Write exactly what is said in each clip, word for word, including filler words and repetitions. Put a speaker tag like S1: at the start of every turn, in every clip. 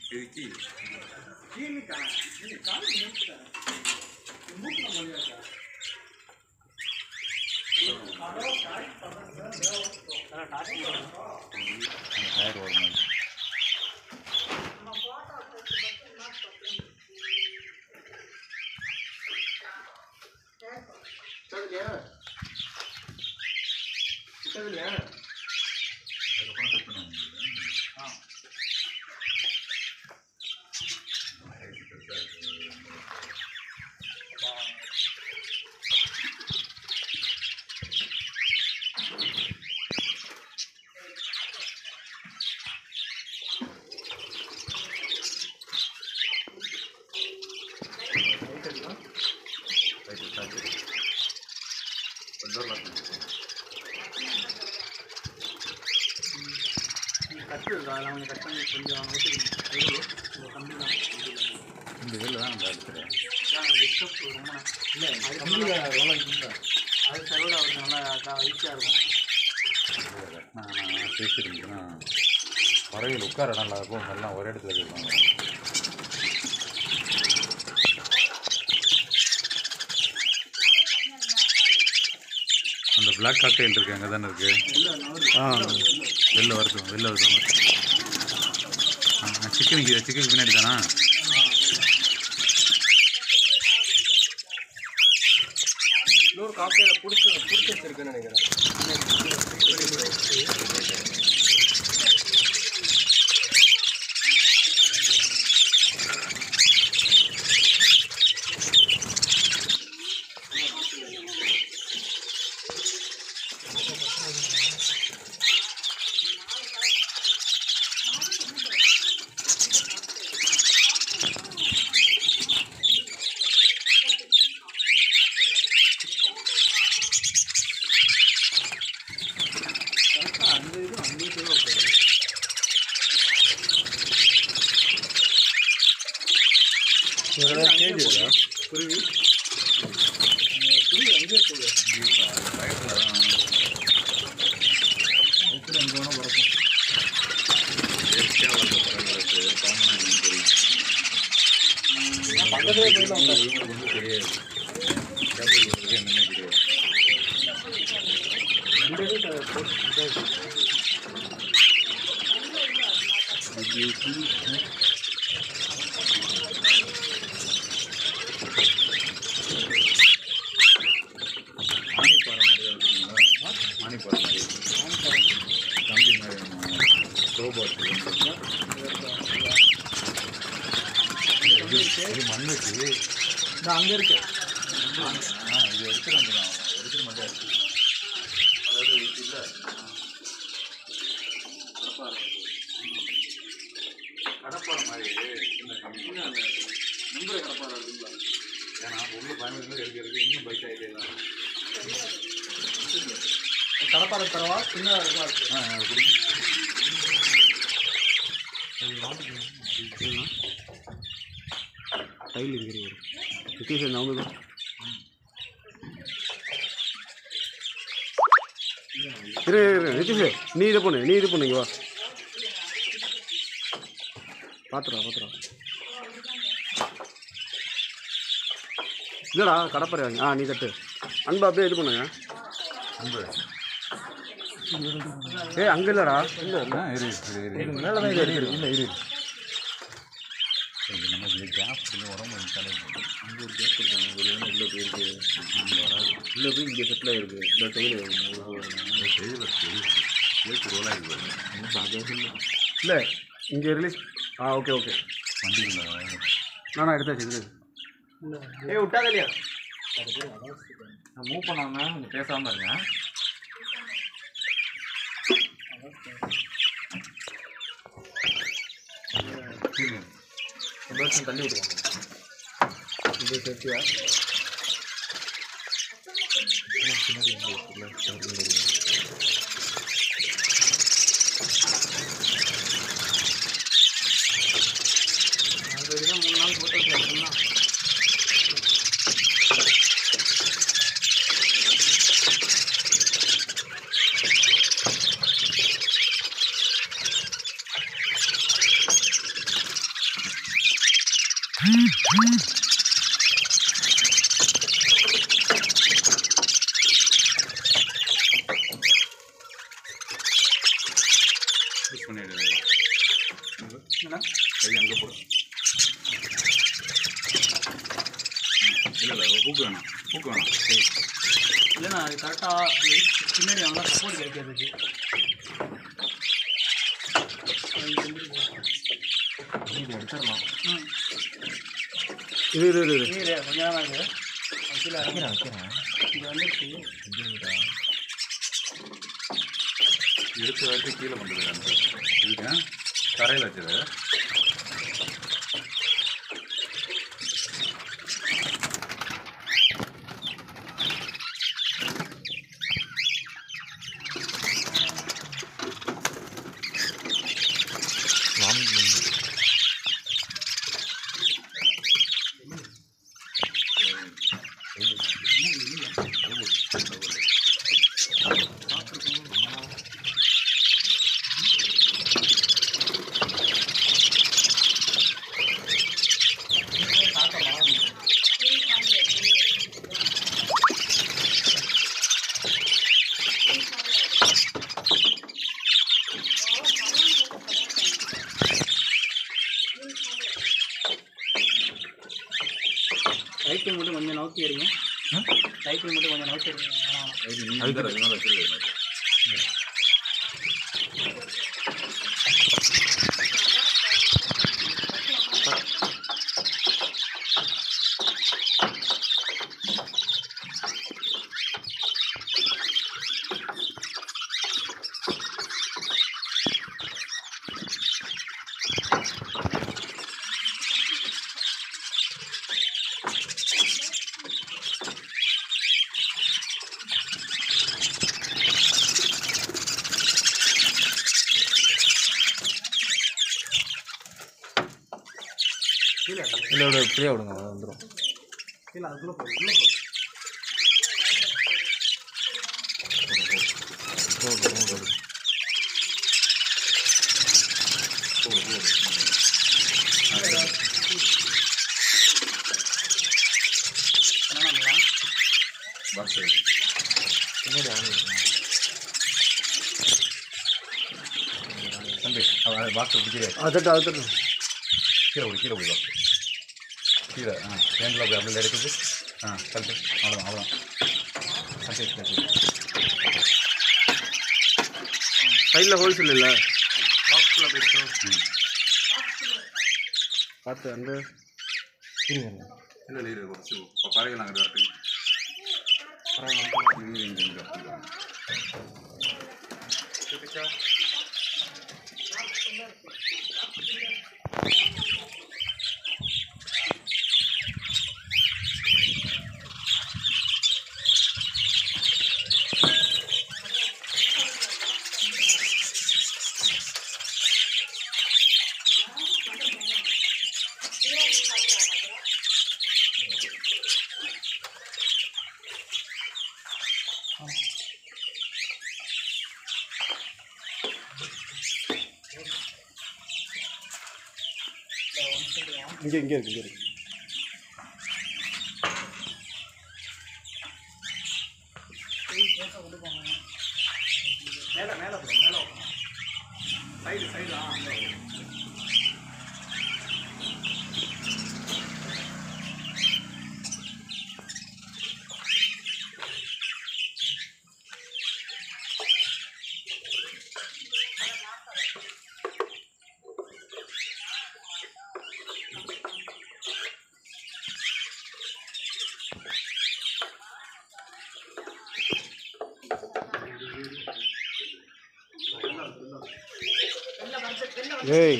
S1: இது கீழ்
S2: கீழே இது காலு மூக்குடா மூக்குல மொழியாடா ஹலோ காய் பண்றதா தேவ டாக்டர்
S1: டயர் ஓடுமா
S2: நம்ம போட்டோ எடுத்து மட்டும் சரியா சரியா ஆ கட்டுறா அவங்க கட் பண்ணி கொஞ்சம்
S1: இந்த இதில் தான் நம்ம எடுத்துகிறேன்
S2: டிஸ்டர்ப் ரொம்ப இல்லை அது கம்மியில் அது சர்வோட அவருக்கு நல்லா ஈஸியாக இருக்கும்
S1: நான் நான் பேசியிருந்தேன்னா பறவைகள் உட்கார நல்லா இருக்கும் எல்லாம் ஒரே இடத்துல இருப்பாங்க அந்த பிளாக் காக்டெயில் இருக்குது அங்கே தானே இருக்குது ஆ வெளில வருது வெளில வருது சிக்கனுக்கு சிக்கனுக்கு பின்னாடி தானா
S2: இன்னொரு காக்கையில் பிடிச்சி பிடிச்சி வச்சிருக்குன்னு நினைக்கிறேன் குருவி குருவி அங்கேயே போகுது எப்படி அங்கே வேணால் பறக்கும் பக்கத்துலேயே போயிடலாம்
S1: ஒன்றும் தெரியாது என்னென்ன தெரியாது ஆணிப்பாறை மாதிரி இருக்குங்களா ஆணிப்பாறை மாதிரி தம்பி மாதிரி ரோபோட் இது மண் வச்சு
S2: அங்கே இருக்கு
S1: ஆ இது எடுத்துகிட்டு வந்துதான் எடுத்துகிட்டு மட்டும் இருக்கு அதாவது இல்லை கடப்பாறை மாதிரி இந்த கம்மி
S2: நம்புற கடப்பாறை இருக்குங்களா
S1: ஏன்னா உள்ள பயணத்தில் எடுக்க எடுக்க இன்னும் பைக் ஆகிட்டே தான்
S2: கடப்பாறை தரவா சின்ன இருக்கு
S1: ஆ கொடுங்க
S2: டைல் இருக்கிறீங்க நிதிஷ் அவங்க இரு இரு நிதிஷ் நீ இது பண்ணு நீ இது பண்ணு இங்கே வா பார்த்துடா பார்த்துடா இல்லைடா கடப்பாறை வாங்க ஆ நீ தட்டு அன்பா அப்படியே இது பண்ணுங்க
S1: அன்பு
S2: ஏய் அங்கே இல்லைடா
S1: இல்லை இல்லை இரு இரு இரு
S2: மேலே தான் இது இருக்குது
S1: இல்லை இரு இது நம்ம இந்த கேப் கொஞ்சம் உடம்பு தலை இங்கே ஒரு கேப் இருக்காங்க ஒரு வேணும் உள்ளே போயிருக்கு அங்கே வராது உள்ளே போய் இங்கே செட்டில் ஆகிருக்கு இந்த டைல் டைல் கேக்கு ரோல் ஆகிருக்கு அதே இல்லை
S2: இல்லை இங்கே ரிலீஸ் ஆ ஓகே ஓகே
S1: வண்டியில்
S2: நான் எடுத்தாச்சு இது ஏய் விட்டாத இல்லையா
S1: நான் மூவ் பண்ணாமல் கொஞ்சம் பேசாமல் இருங்க
S2: ஒரு வருஷம் தள்ளி விடுவாங்க இது சேஃப்டியா அது மூணு நாள் போட்டு
S1: புஷ் பண்ணிடு.
S2: என்ன
S1: கை அங்கே போடு. இல்லை இல்லை பூக்கு வேணாம் பூக்கு வேணாம். சரி
S2: இல்லைண்ணா அது கரெக்டாக பின்னாடி நல்லா சப்போர்ட் கிடைக்கிறதுக்கு
S1: எடுத்துடலாம்.
S2: ம்
S1: இது இது இது
S2: நீர் கொஞ்ச நேரம் இது அது கீழே
S1: வைக்கிறேன் வைக்கிறேன்
S2: இது வந்துடுச்சு.
S1: எடுத்து வச்சு கீழே பண்ணுறது இதுக்கு தரையில் வச்சது. லைட்டிங் மட்டும் கொஞ்சம் நவுத்தி எடுங்க. லைட்டிங் மட்டும் கொஞ்சம் நவுத்தி எடுங்க. கீழே இல்லை ஃப்ரீயாக விடுங்க வந்துடும்.
S2: கீழே அதுக்குள்ளே போகுது உள்ளே போகுது.
S1: தம்பி பாக்ஸ் பிடிக்கிறேன்.
S2: அதட்டு அதட்டு
S1: கீழே விடு கீழே விடு பாக்ஸ் கீழே. ஆ ஹேண்டில் அப்படி அப்படியே எடுக்குது. ஆ கட்டு அவ்வளோதான் அவ்வளோதான் கட்டி கட்டி.
S2: சைடில் ஹோல்ஸ் இல்லை
S1: பாக்ஸில் போயிட்டு ம்
S2: பார்த்து அந்த
S1: இல்லை இல்லை இல்லை കുറച്ച് பறவைகள் அங்கே இருக்கு. இங்கே இங்கே இங்கே
S2: இங்கே இங்கே இருக்கு இங்கே இருக்கு. மேலே மேலே போகும் மேலே சைடு சைடு ஆ
S1: ஏய்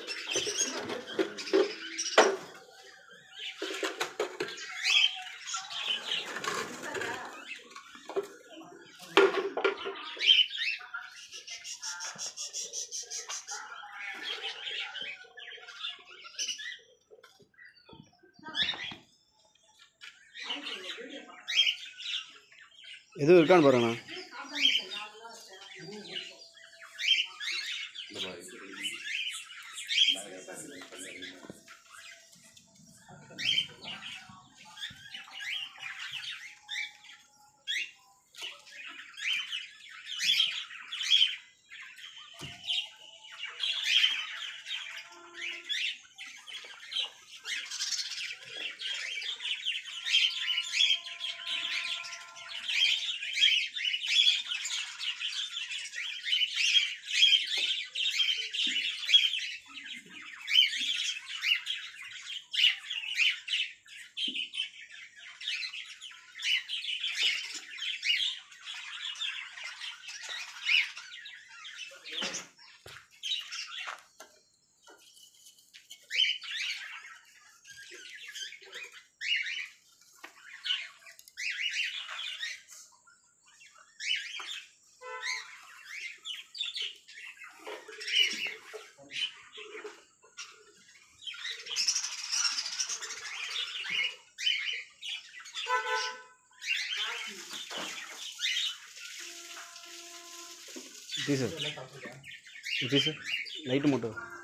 S2: எதுவும் இருக்கான்னு பாருங்கண்ணா.
S3: பீஸு பீஸு நைட்டு மட்டும்